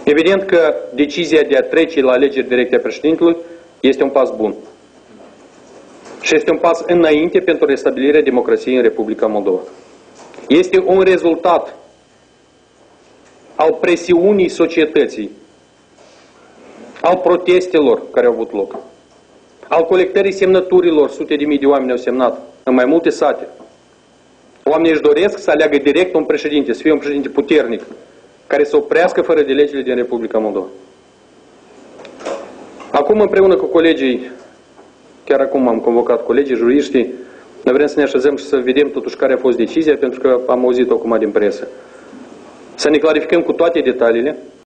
Evident că decizia de a trece la alegeri directe a președintelui este un pas bun. Și este un pas înainte pentru restabilirea democrației în Republica Moldova. Este un rezultat al presiunii societății, al protestelor care au avut loc, al colectării semnăturilor, sute de mii de oameni au semnat în mai multe sate. Oamenii își doresc să aleagă direct un președinte, să fie un președinte puternic, care să oprească fără de legile din Republica Moldova. Acum, împreună cu colegii, chiar acum am convocat colegii, juriștii, noi vrem să ne așezăm și să vedem totuși care a fost decizia, pentru că am auzit-o acum din presă. Să ne clarificăm cu toate detaliile.